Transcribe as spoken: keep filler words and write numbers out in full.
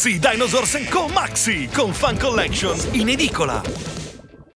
Maxi Dinosaurs and Co. Maxi con Fan Collection in edicola.